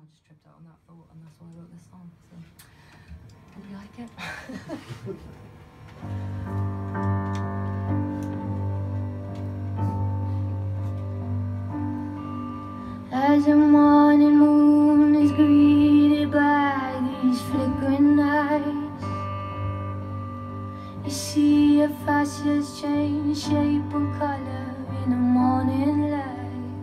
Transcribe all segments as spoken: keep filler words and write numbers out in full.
I just tripped out on that thought, and that's why I wrote this song. So, hope you like it. As the morning moon is greeted by these flickering lights, you see your faces change shape and color in the morning light.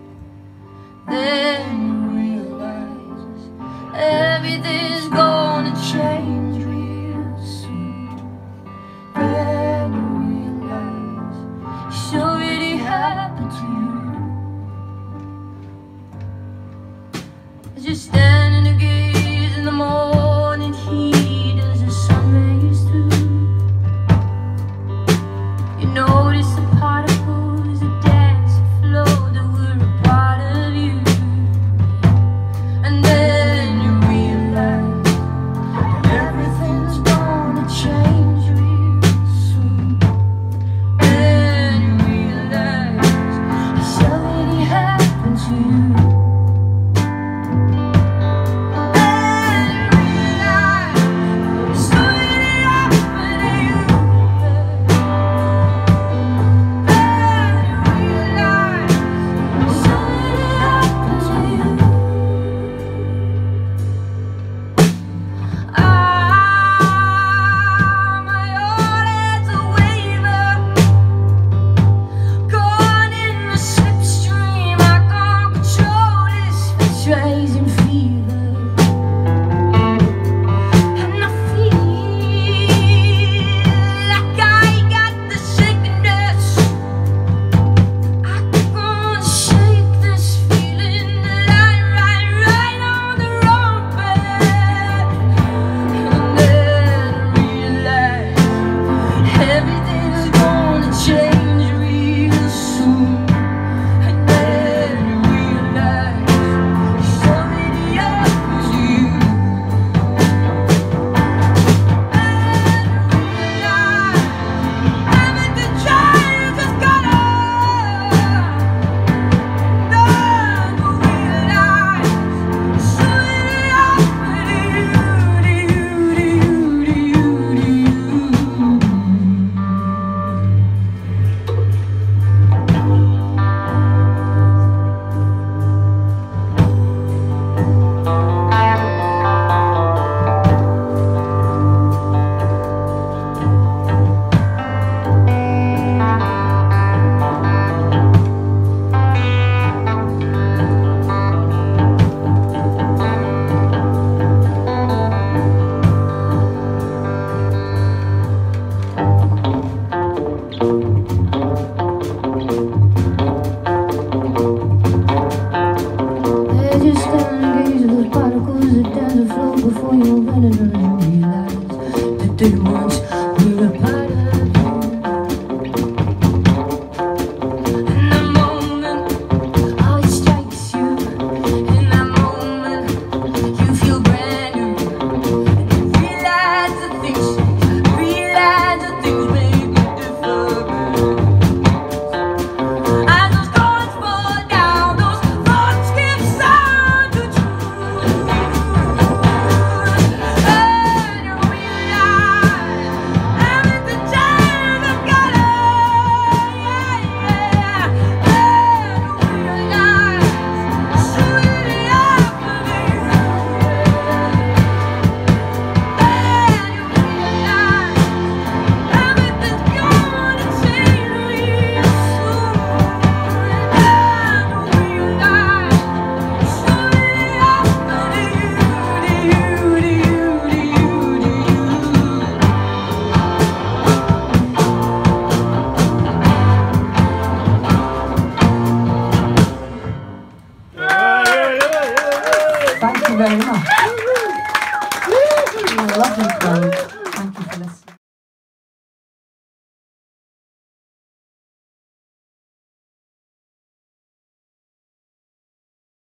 Then you realize everything's gonna change real soon. Then you realize it's already happened to you. As you're standing and gaze in the morning heat as the sun rays through, you notice the particles that dance and flow that were a part of you. And then you realize that everything's gonna change real soon. Then you realize it's already happened to you. Before you open it, and you realize that they once were a part of you. In that moment, oh, it strikes you. In that moment, you feel brand new. And you realize the things, realize the things make you different. As those chords fall down, those thoughts give sound to truth. Thank you very much. Lovely song.